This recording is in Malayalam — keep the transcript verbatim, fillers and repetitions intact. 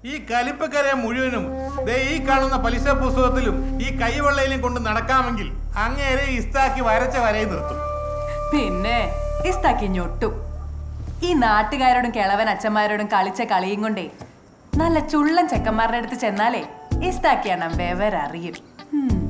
ഈ കലിപ്പക്കരയെ മുഴുവനും ഈ കാണുന്ന പലിശ പുസ്തകത്തിലും ഈ കൈവെള്ളയിലും കൊണ്ട് നടക്കാമെങ്കിൽ അങ്ങേരെ ഇസ്താക്കി വരച്ച വരയിൽ നിർത്തും. പിന്നെ ഇസ്താക്കി ഞൊട്ടും. ഈ നാട്ടുകാരോടും കിളവൻ അച്ഛന്മാരോടും കളിച്ച കളിയും കൊണ്ടേ നല്ല ചുള്ളൻ ചെക്കന്മാരുടെ അടുത്ത് ചെന്നാലേ ഇസ്താക്കിയാണ് വിവരറിയും.